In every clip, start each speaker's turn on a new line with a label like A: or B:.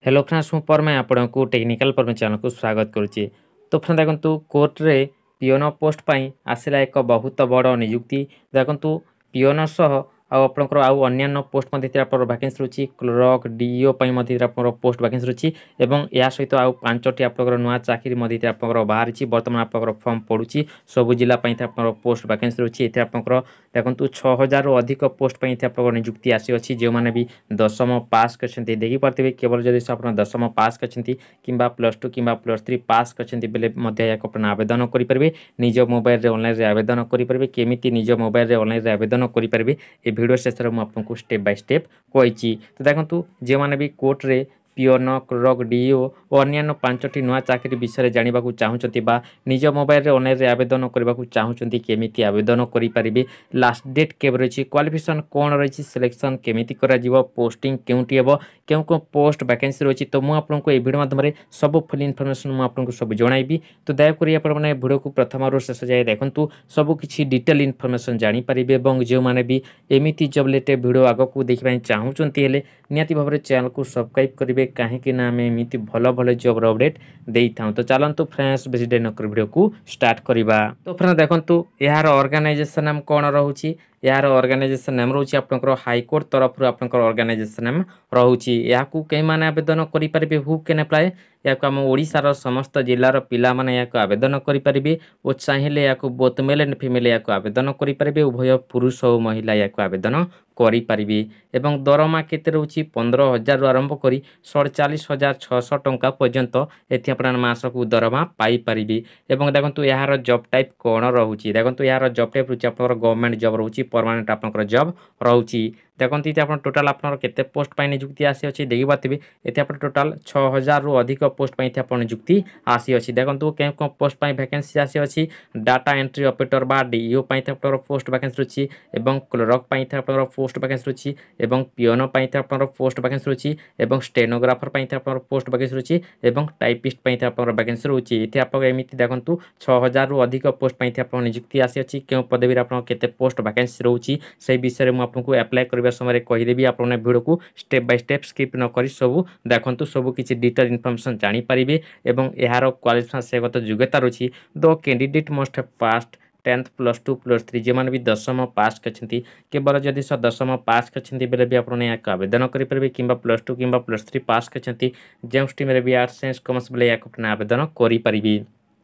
A: Hello friends मु परमे आपको technical परमे channel को स्वागत करुच्ची। तो फ्रेंड देखो कोर्ट रे पियोन पोस्ट पाई आसला एक बहुत बड़ नियुक्ति। देखो पियोन सह आपंकर आउ अन्य पोस्ट वैकेंसी रही क्लर्क डीओ पोस्ट वैकेंसी रही या सहित आउ 5टी आप नुआ चाकरी बाहरी बर्तमान आप फर्म पड़ुची सबु जिला पोस्ट वैकेंसी रही है। आपंकर देखो 6000 अधिक पोस्ट पर नियुक्ति आसी जो मैंने भी 10वीं पास कर देखिपे केवल जदि आप 10वीं पास करछंती किंबा +2 किंबा +3 पास करछंती बेले मध्य या आवेदन करेंगे। निज मोबाइल रे ऑनलाइन रे आवेदन करेंगे। केमिति निज मोबाइल रे ऑनलाइन रे आवेदन करेंगे ये वीडियो शेष में आपको स्टेप बाय स्टेप कही। तो देखो जो मैंने भी कोर्ट रे पियोन क्लर्क डीओ और अन्य 5टी नुआ चाकरी विषय जानवा चाहूँगी बा निज मोबाइल रे ऑनलाइन रे आवेदन करने चाहूँगी केमिति आवेदन करेंगे। लास्ट डेट केब रही क्वालिफिकेशन कौन रही सिलेक्शन केमिति करा पोस्टिंग केउटी हेबो क्यों क्यों पोस्ट वैकेंसी रही। तो मुझे आपको ये वीडियो माध्यम सब फुल इनफॉरमेशन मुझे सब जनइबी। तो दयाकोरी आपने वीडियो को प्रथम रू शेष जाए देखूँ सबकि डिटेल इनफॉरमेशन जानीपारे और जो मैंने भी एमती जब लेटे वीडियो आग को देखा चाहूँगी निहाती भाव में चैनल को सब्सक्राइब करेंगे कहीं आम एमती भल भल जब अपडेट दे था। तो चलतु फ्रेंड्स बेसी डे नक वीडियो को स्टार्ट करवा। तो फ्रेंड्स देखो यार ऑर्गेनाइजेशन नाम कौन रोचे यार ऑर्गेनाइजेशन नाम रोचे आपंकर हाईकोर्ट तरफ आपंकर ऑर्गेनाइजेशन नाम रोचे या कई माने आवेदन करेंगे हु कैन अप्लाई या आम ओडिशार समस्त जिलार पिला माने या आवेदन करेंगे और चाहिए या बोथ मेल एंड फीमेल या आवेदन करेंगे उभय पुरुष और महिला या आवेदन करेंगे। एवं दरमा केते रोची 15,000 रु आरंभ कर 47,600 टंका पर्यंत एथि अपन मासकू दरमा पाई परिबे। एवं देखो यार जॉब टाइप कौन रोचे देखो यार जॉब टाइप रोचे आप गवर्नमेंट जॉब रोचे परमानेंट आपंकर जॉब रोचे। देखते ये आप टोटाल आपन केते पोस्ट पाई नियुक्ति आसी अच्छी देखी पारे ये आप टोटाल 6000 रु अधिक पोस्ट पाई आप नियुक्ति आसी अच्छी। देखो क्या कौन पोस्ट पाई वैकेंसी आसी अच्छी डाटा एंट्री ऑपरेटर बा डीओ पाई पोस्ट वैकेंसी रही है क्लर्क पाई पोस्ट वैकेंसी रही है पियोन पाई पोस्ट वैकेंसी रही है स्टेनोग्राफर पाई पोस्ट वैकेंसी रही है टाइपिस्ट पाई वैकेंसी रोचे। ये आप एमती देखो 6000 रु अधिक पोस्ट पाई आप नियुक्ति आसी अच्छी क्यों पदवी आप पोस्ट वैकेंसी रोचे से विषय में आपको अप्लाई कर समय कहीदेवी आप वीडियो को स्टेप बाय स्टेप स्किप न कर सब देखूँ सब किसी डिटेल इनफॉरमेशन जानीपारे और यार क्वालिफिकेशन योग्यता रही the candidate must have passed 10th +2 +3 जो मैंने भी 10वीं पास करछंती केवल जदि 10वीं पास करछंती बेले भी आपने या आवेदन करेंगे कि +2 कि +3 पास करछंती जो स्ट्रीम रे भी आर्ट्स साइंस कॉमर्स बेले या आवेदन करेंगे।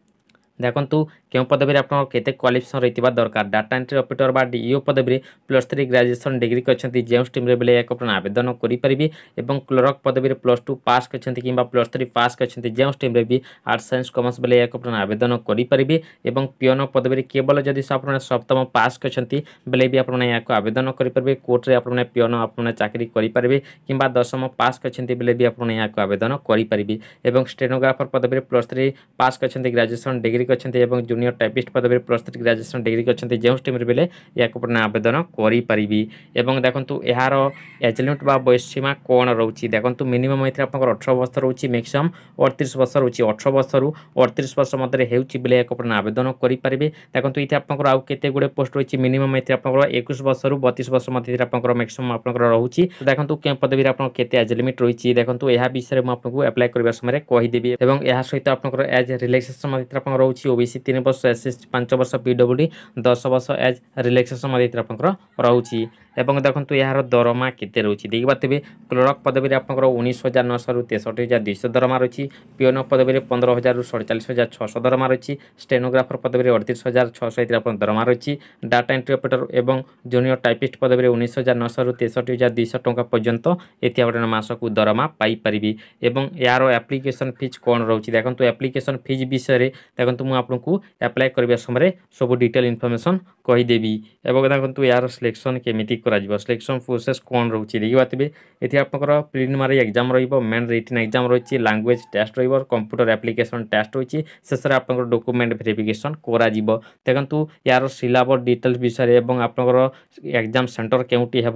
A: देखो क्यों पदवी आप क्वालिफिकेशन रही दरकार डाटा एंट्री ऑपरेटर बा डीओ पदवी +3 ग्रेजुएशन डिग्री करछंती जो स्ट्रीम रे बेले या आवेदन करेंगे और क्लर्क पदवी +2 पास करछंती कि +3 पास करछंती जो स्ट्रीम रे भी आर्ट्स साइंस कॉमर्स बेले या आवेदन करेंगे और पियोन पदवी केवल जदि आप 7वीं पास करछंती बेले भी आप आवेदन करेंगे कोर्ट रे आपने पियोन आपने चाकरी करेंगे कि 10वीं पास करछंती बेले भी आप आवेदन करेंगे और स्टेनोग्राफर पदवी +3 पास करछंती ग्रेजुएशन डिग्री करछंती जूनियर टाइपिस्ट पदवी +3 ग्रेजुएशन डिग्री करछंती जो स्ट्रीम रे बेले या आवेदन करेंगे। और देखो यार एज लिमिट बा बयस सीमा कौन रोचे देखो मिनिमम ये आप 18 वर्ष रोचे मैक्सिमम 38 वर्ष रोचे 18 वर्ष रु 38 वर्ष मध्य होले आवेदन करेंगे। देखो ये आप आउ केते गुड़े पोस्ट रही मिनिमम ये आप 21 वर्ष रु 32 वर्ष मध्य आप मैक्सिमम आप रोचे। देखो क्या पदवी आप एज लिमिट रही देखो यह विषय में आपको अप्लाई करने समय कहीदेवी और यह सहित आप एज रिलैक्सेशन रोचे ओबीसी 3 वर्ष एसएसटी 5 वर्ष पीडब्ल्यूडी 10 वर्ष एज रिलैक्सेशन रोचे। एवं देखो यार दरमा केते रोचे देखी पारे क्लर्क पदवी आप 19,900 रु 63,200 दरमा रही पियोन पदवी 15,000 रु 47,600 दरमा रही स्टेनोग्राफर पदवी 38,600 दरमा रही डाटा एंट्री ऑपरेटर और जूनियर टाइपिस्ट पदवी 19,900 रु 63,200 टंका पर्यंत ये मासक दरमा पाइपर। और यार एप्लिकेशन फीस कौन रोचे देखो एप्लिकेशन फीस विषय देखो मुझे आपको अप्लाई करने समय सब डिटेल इनफॉरमेशन कहीदेवी। और देखो यार सिलेक्शन केमिति करा सिलेक्शन प्रोसेस कौन रोचे देखी पारे ये आप प्रिलिमिनारी एग्जाम रेन रिटन एग्जाम रही language test computer application test रही शेष में आप डॉक्यूमेंट वेरिफिकेशन करा देखो यार सिलेबस डिटेल्स विषय और आप एग्जाम सेंटर केउटी हेबो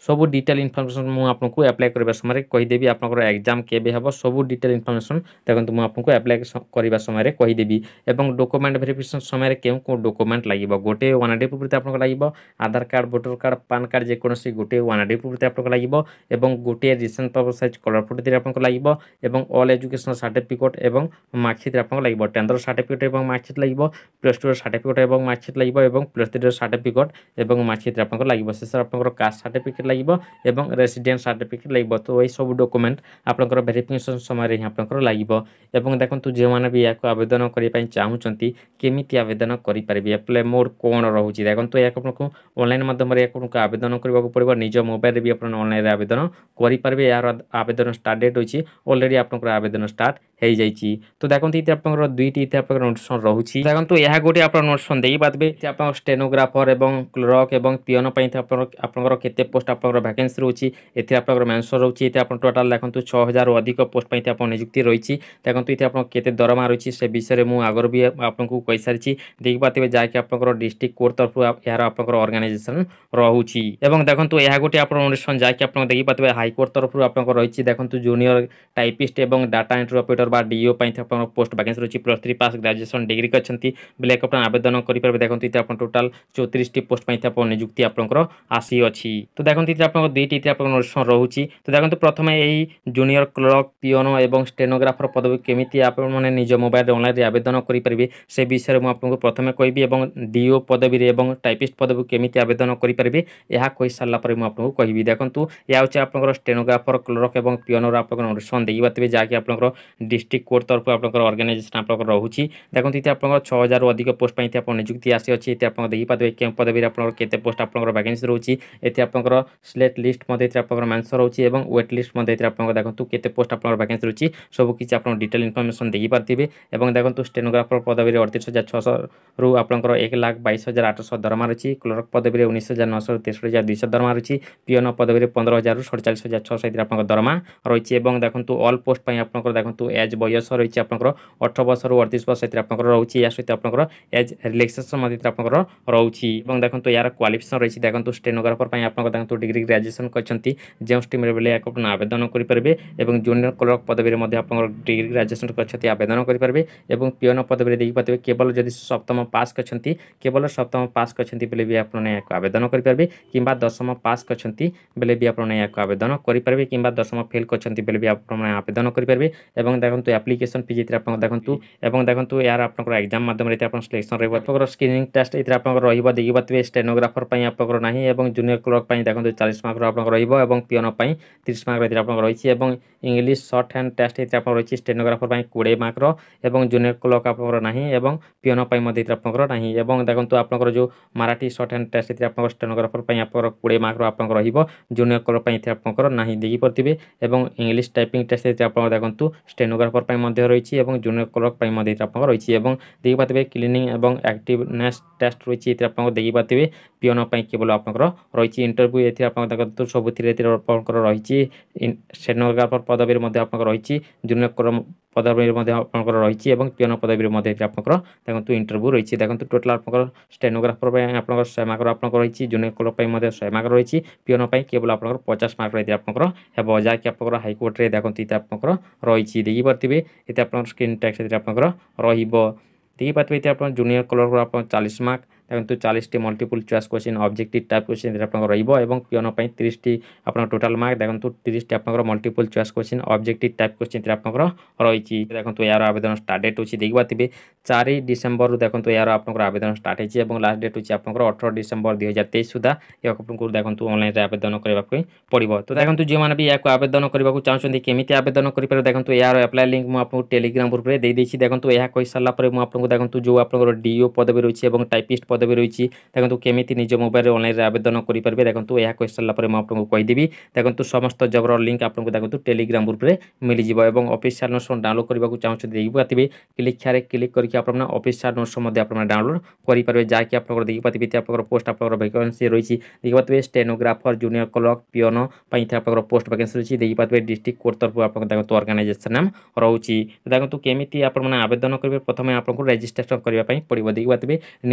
A: सबू डिटेल इनफॉरमेशन मु आपको अप्लाई करबा समय कहीदेवी आपनकर एग्जाम केबे हबो सबू डिटेल इनफॉरमेशन देखंतु मु आपको अप्लाई करबा समय कहीदेवी एवं डॉक्यूमेंट वेरिफिकेशन समय केउ को डॉक्यूमेंट लागिबो गोटे वन आईडी प्रूफ आपनको लागिबो Aadhaar card voter card PAN card जे कोनोसी गोटे वन आईडी प्रूफ आपनको लागिबो एवं गोटे recent passport size colour photo दे आपनको लागिबो एवं ऑल एजुकेशन सर्टिफिकेट एवं मार्कशीट आपनको लागिबो टेंडर सर्टिफिकेट एवं मार्कशीट लागिबो प्लस 2 सर्टिफिकेट एवं मार्कशीट लागिबो एवं प्लस 3 सर्टिफिकेट एवं मार्कशीट आपनको लागिबो से आपनको कास्ट सर्टिफिकेट लागिबो एवं रेसिडेंट सर्टिफिकेट लागिबो तो एई सब डॉक्यूमेंट आपनकर वेरिफिकेशन समय हि आपनकर लागिबो एवं देखंतु जे माने भी याको आवेदन करि पई चाहुचंती केमिति आवेदन करि परिबे अप्लाई मोड कोन रहउची देखंतु याको आपनको ऑनलाइन माध्यम रे याको आवेदन करबाको पड़िबो निज मोबाइल रे भी आपन ऑनलाइन रे आवेदन करि परिबे यार आवेदन स्टार्ट डेट होची ऑलरेडी आपनकर आवेदन स्टार्ट हेई जाईची तो देखंतु इते आपनकर दुईटी इते आपनकर नोटिफिकेशन रहउची देखंतु यहा गोटे आपन नोटिफिकेशन देई पातबे जे आपन स्टेनोग्राफर एवं क्लर्क एवं पियन पई आपनकर केते पोस्ट आपनकर वैकेंसी रहउची एथे आपनकर मेंशन रहउची एथे आपन टोटल देखंतु 6000 रु अधिक पोस्ट पई आपन नियुक्ति रहिची देखंतु इथे आपन केते दरमा रहिची से विषय रे मु आगर भी आपनको कहि सारिची देख पातबे जाके आपनकर डिस्ट्रिक्ट कोर्ट तरफ यार आपनकर ऑर्गेनाइजेशन रहउची एवं देखंतु यहा गोटे आपन नोटिफिकेशन जाके आपन देखि पातबे हाई कोर्ट तरफ आपनकर रहिची देखंतु जूनियर टाइपिस्ट एवं डाटा एंट्री ऑपरेटर बा डीओ पई आपन पोस्ट वैकेंसी रहिची +3 पास ग्रेजुएशन डिग्री करछंती बेले आपन आवेदन करि परबे देखंतु इथे आपन टोटल 34 टी पोस्ट पई आपन नियुक्ति आपनकर आसी अछि तो देखंतु इथे आपन दुईटी इथे आपन नोटिफिकेशन रहउची तो देखंतु प्रथमे एई जूनियर क्लर्क पियोनो एवं स्टेनोग्राफर पदवी केमिति आपन माने निज मोबाइल रे ऑनलाइन रे आवेदन करि परिबे से विषय मु आपनको प्रथमे कहबी एवं डीओ पदवी रे एवं टाइपिस्ट पदवी केमिति आवेदन करि परिबे यहा कहि सारला परे मु आपनको कहबी देखंतु या होचे आपनकर स्टेनोग्राफर क्लर्क एवं पियोनो रा आपनकर नोटिफिकेशन देई बातबे जाके आपनकर डिस्ट्रिक्ट कोर्ट तरफ आपनकर ऑर्गेनाइजेशन आपनकर रहउची देखंतु इते आपनकर 6000 रु अधिक पोस्ट पई आपन नियुक्ति आसी अछि इते आपन देई पातबे के पदवी रे आपनकर केते पोस्ट आपनकर वैकेंसी रहउची एते आपनकर सिलेक्ट लिस्ट मध्ये एते आपनकर मेंशन रहउची एवं वेट लिस्ट मध्ये एते आपनकर देखंतु केते पोस्ट आपनकर वैकेंसी रहउची सब किछि आपन डिटेल इन्फॉर्मेशन देई पारतिबे एवं देखंतु स्टेनोग्राफर पदवी रे 38600 रु आपनकर 1,22,800 दरमा रहची क्लर्क पदवी रे 19,900 63,200 दरमा रहची पियोनो पदवी रे 15,000 रु 47,600 इते आपनकर दरमा रहची एवं देखंतु ऑल पोस्ट पई आपनकर देखंतु एज बयस रहची आपनकर 18 वर्ष रु 38 वर्ष इते आपनकर रहउची या सहित आपनकर एज रिलैक्सेशन मध्ये इते आपनकर रहउची एवं देखंतु यार क्वालिफिकेशन रहची देखंतु स्टेनोग्राफर पई आपनकर देखंतु डिग्री ग्रेजुएशन करछंती जे स्ट्रीम रे बेले आपन आवेदन करि परबे एवं जूनियर क्लर्क पदवी रे मध्ये आपनकर डिग्री ग्रेजुएशन करछंती आवेदन करि परबे एवं पियोनो पदवी रे देई पातबे केवल जदि सप्तम पास करछंती केवल सप्तम पास करछंती बेले भी आपन आवेदन करि परबे किबा दशम पास करछंती बेले भी आपन आवेदन करि परबे किबा दशम फेल करछंती बेले भी आपन आवेदन करि परबे एवं देखंतु एप्लीकेशन फी जितरा आपन देखंतु एवं देखंतु यार आपनकर एग्जाम माध्यम रे आपन सिलेक्शन रहबो आपनकर स्क्रीनिंग टेस्ट इतरा आपनकर रहिबो देई पातबे स्टेनोग्राफर पई आपनकर नाही एवं जूनियर क्लर्क पई देखंतु 40 मार्क रो आपनकर रहिबो एवं पियोनो पई 30 मार्क रे आपनकर रहिछि एवं इंग्लिश शॉर्ट हैंड टेस्ट इतरा आपन रहिछि स्टेनोग्राफर पई 20 मार्क रो एवं जूनियर क्लर्क आपनकर नाही एवं पियोनो पई मध्ये इतरा आपनकर नाही एवं देखंतु आपनकर जो मराठी शॉर्ट हैंड टेस्ट इतरा आपनकर स्टेनोग्राफर पई आपनकर 20 मार्क रो आपनकर रहिबो जूनियर क्लर्क पई इतरा आपनकर नाही देई परतिबे एवं इंग्लिश टाइपिंग टेस्ट इतरा आपन देखंतु स्टेनोग्राफर पई मध्ये रहिछि एवं जूनियर क्लर्क पई मध्ये इतरा आपनकर रहिछि एवं देई पातबे क्लीनिंग एवं एक्टिवनेस टेस्ट रहिछि इतरा आपन देई पातबे पियोनो पई केवल आपनकर रहिछि इंटरव्यू एथि आपन देखंतु सब थिरे इतरा आपनकर रहिछि स्टेनोग्राफर पदवी रे मध्ये आपनकर रहिछि जूनियर क्लर्क पदवी रे मध्ये आपनकर रहिछि एवं पियोनो पदवी रे मध्ये इतरा आपनकर देखंतु इंटरव्यू रहिछि देखंतु टोटल आपनकर स्टेनोग्राफर पई आपनकर 100 मार्क आपनकर रहिछि जूनियर क्लर्क पई मध्ये 100 मार्क रहिछि पियोनो पई केवल आपनकर 50 मार्क इतरा आपनकर हेबो जाके आपनकर हाई कोर्ट रे देखंतु इतरा आपनकर रहिछि देई परतिबे इते आपनकर स्क्रीन टेक्स्ट इतरा आपनकर रहिबो देई पातबे इते आपन जूनियर क्लर्क आपन 40 मार्क देखंतु 40 टी multiple choice question objective type question आपन रहिबो एवं पियोनो पई 30 टी आपन टोटल मार्क देखंतु 30 टी आपन multiple choice question objective type question आपन रहिछि देखंतु यार आवेदन स्टार्ट डेट होछि देखि बातिबे 4 डिसेंबर रु देखंतु यार आपन आवेदन स्टार्ट हेछि एवं लास्ट डेट होछि आपन 18 डिसेंबर 2023 सुधा या आपन देखंतु ऑनलाइन रे आवेदन करबा पड़िबो तो देखंतु जे माने भी याको आवेदन करबा को चाहछन्ती केमिति आवेदन करि पर देखंतु यार अप्लाई लिंक मु आपन टेलीग्राम ग्रुप रे दे देछि देखंतु या कहि सारला पर मु आपन देखंतु जो आपन डीओ पदवी रहिछि एवं टाइपिस्ट पदवी रहिछि देखंतु केमिति निज मोबाइल रे ऑनलाइन रे आवेदन करि परबे देखंतु या कहि सारला पर मु आपन कहि देबी देखंतु समस्त जॉब रो लिंक आपन देखंतु टेलीग्राम ग्रुप रे मिलि जिवो एवं ऑफिशियल नोट्स डाउनलोड करबा को चाहछन्ती देखि पातिबे क्लिक करके आपन ऑफिशियल नोट्स मध्ये आपन डाउनलोड करि परबे जाकि आपन देखि पातिबे आपन पोस्ट आपन वैकेंसी रहिछि देखि पातिबे स्टेनोग्राफर जूनियर क्लर्क पियोनो पई आपन पोस्ट वैकेंसी रहिछि देखि पातिबे डिस्ट्रिक्ट कोर्ट तरफ आपन देखंतु ऑर्गेनाइजेशन नाम रहउछि देखंतु केमिति आपन माने आवेदन करबे प्रथमे आपन को रजिस्ट्रेशन करबा पई पड़िबो देखि पातिबे न्यू रजिस्टर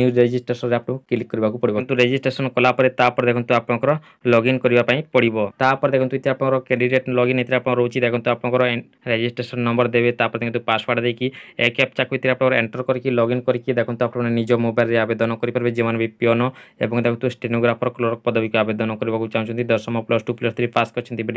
A: रेजिस्ट्रेशन आपको क्लिक करने पड़ो किंतु रेजिस्ट्रेशन कलापर तापर देखो आपंकर लॉगिन करने पड़ो तापर देखो ये आप कैंडिडेट लॉगिन ये आप रोचे देखो आपंकर रेजिस्ट्रेशन नंबर देवे देखो पासवर्ड देकी एक कैप्चा को आप एंटर करके लॉगिन करके देखो आप निज मोबाइल आवेदन करेंगे जो भी पिओन और देखो स्टेनोग्राफर क्लर्क पदवी को आवेदन करने चाहते 10वीं +2 +3 पास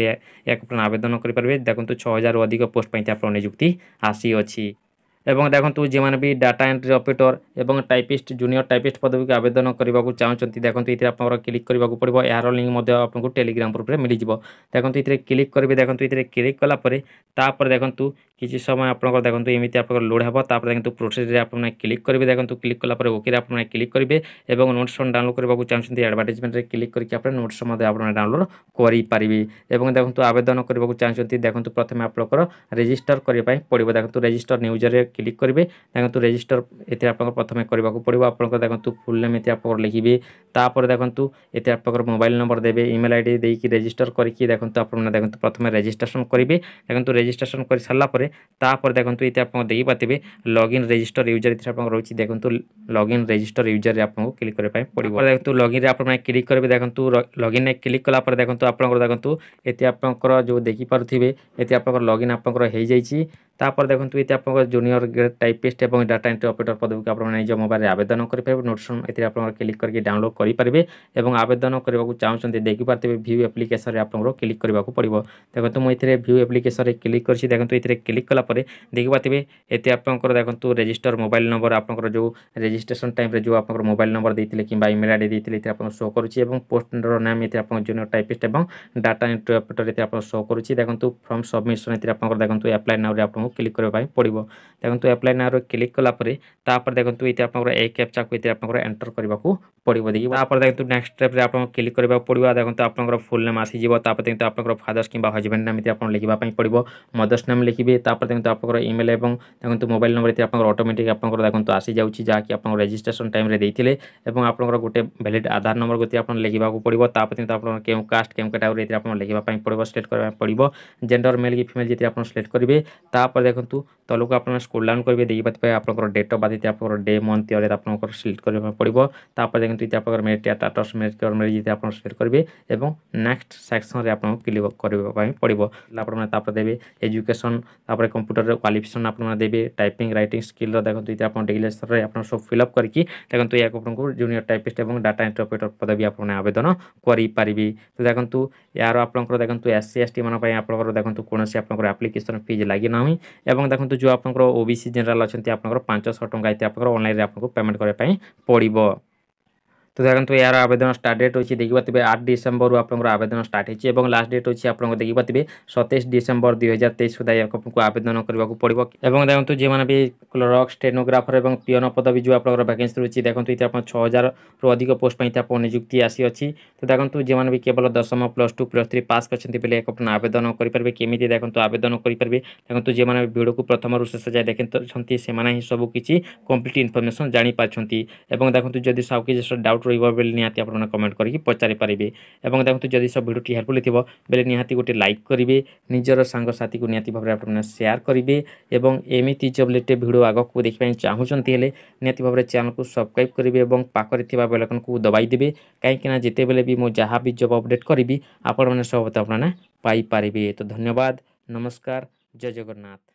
A: कर आवेदन करेंगे देखो 6000 अधिक पोस्ट पर आप नियुक्ति आसी अच्छी एवं देखो जो मैंने भी डाटा एंट्री ऑपरेटर एवं टाइपिस्ट जूनियर टाइपिस्ट पदवी को आवेदन करने को चाहते देखो ये आप क्लिक करने पड़ो यार लिंक आपको टेलीग्राम ग्रुप में मिल जाव देखो ये क्लिक करेंगे देखो ये क्लिक कलापर देखो किसी समय आप देखो एमती आप लोड हे देखो प्रोसेस आप क्लिक करेंगे देखो क्लिक कलापर ओके आप क्लिक करेंगे और नोट्स डाउनलोड करने को चाहते एडवर्टाइजमेंट क्लिक करके आप नोट्स आप डाउनलोड करेंगे देखो आवेदन करने को चाहते देखो प्रथम आप रेजिस्टर करने पड़ो देखो रेजिस्टर न्यूजर क्लिक करेंगे देखो रेजिस्टर ये आप प्रथम करने को पड़ो आप देखो फुल नेम ये आप लिखे तापर देखो ये आप मोबाइल नंबर देवे ईमेल आईडी देकी रेजिस्टर करके देखो आप देखो प्रथम रेजिस्ट्रेशन करेंगे देखो रेजिस्ट्रेशन कर सारापर तापर देखो ये आप देखिए लॉगिन रेजिस्टर यूजर ये आप रोचे देखो लॉगिन रेजिस्टर यूजर आपको क्लिक करने पड़ो देखो लॉगिन आप क्लिक करेंगे देखो लॉगिन क्लिक कलापर देखो आप देखो ये आप जो देखिपे ये आप लॉगिन आपंकर हो जाइए तापर देखो ये आप जूनियर ग्रेड टाइपिस्ट और डाटा एंट्री ऑपरेटर पदवी को आप निज मोबाइल आवेदन करेंगे नोट्स ये आप क्लिक करके डाउनलोड करेंगे और आवेदन करने को चाहते देखिपे व्यू एप्लिकेशन आपको क्लिक करने पड़ो देखो मुझे व्यू एप्लिकेशन क्लिक कर देखो ये क्लिक कलापर देखिपे ये आप देखो रेजिस्टर मोबाइल नंबर आप जो रेजिस्ट्रेशन टाइम जो आप मोबाइल नंबर देते कि ईमेल आईडी देते आप शो करुच्ची पोस्टर नाम ये आप जूनियर टाइपिस्ट और डाटा एंट्री ऑपरेटर ये आप शो करुच्ची देखो फ्रॉम सबमिशन ये आप देखो एप्लाई नाउ आपको क्लिक करने पड़ो देखो एप्लाई नाउ क्लिक कलापर देखो ये आप एक कैप्चा को आप एंटर करने पड़ो देखिए देखो नेक्स्ट स्टेप आप क्लिक करने पड़ो देखो आप फुल नेम आसीज देखो आप फादर्स कि हजबैंड नाम ये आप लिखा पड़ो मदर्स नाम लिखे देखो आप ईमेल और देखो मोबाइल नंबर ये ऑटोमेटिक आप देखो आसी जाऊँगी जहाँकि आप रेजिस्ट्रेशन टाइम देते आप गोटे वैलिड आधार नंबर को आप लिखा पड़ो देखो क्यों कास्ट क्यों कैटेगरी ये आप लिखा पड़ो सिलेक्ट करने पड़ो जेंडर मेल कि फीमेल जी आप सिलेक्ट करेंगे तापर देखो तलू आप स्क्रोल डाउन करेंगे देखिए आप डेट ऑफ बर्थ आप डे मंथ ईयर आप सिलेक्ट करने पड़ो तापर देखो ये आप मेरिट स्टेटस मेरिट मेरिट आप सिलेक्ट करेंगे और नेक्स्ट सेक्शन में आप क्लिक करने पड़ो आप देवे एजुकेशन कंप्यूटर क्वालिफिकेशन आप देवे टाइपिंग राइटिंग स्किल देखो ये आप डिक्लेरेशन आप सब फिलअप करके देखो ये आपको जूनियर टाइपिस्ट और डाटा एंट्री ऑपरेटर पदवी आप आवेदन करेंगे तो देखो यार आप देखो SC ST मान आप देखो कौन आप एप्लिकेशन फीस लगे ना देखो जो आप OBC जनरल अच्छा आप 500 टंका आप ऑनलाइन आपको पेमेंट करने पड़ो तो देखो यार आवेदन स्टार्ट डेट अच्छी देखिए 8 डिसेम्बर आप आवेदन स्टार्ट होती लास्ट डेट अच्छी आप देखिए 27 डिसेम्बर 2023 सुधा आपको आवेदन करने पड़ो और देखो जो मैंने भी क्लर्क स्टेनोग्राफर और पिओन पदवी जो आप वैकेंसी रही देखो ये आप 6000 रु अधिक पोस्ट पर आप नियुक्ति आसी अच्छी तो देखो जो मैंने भी केवल 10वीं +2 +3 पास कर आवेदन करेंगे केमी देखो आवेदन करेंगे देखो जो मैंने वीडियो को प्रथम रू शेष जाए देखते ही सबकि कम्प्लीट इनफर्मेशन जापारती देखो जदि सब किसी डाउट निहाती आप कमेंट करके पचारि पारे और देखो जदि सब भिडियो हेल्पफुल थी बेले निहाती गोटे लाइक करेंगे निजर सांगसाथी को निहाती भाव में शेयर करेंगे और एमती जब रिलेटेड भिडियो आगक देखा चाहूँगी निहाती भाव में चैनल को सब्सक्राइब करेंगे और पाखे बेल आइकन को दबाई देवे कहीं जिते बेले भी मुझे जहाँ भी जब अपडेट करी आपण मैंने सब पाइपारे तो धन्यवाद नमस्कार जय जगन्नाथ।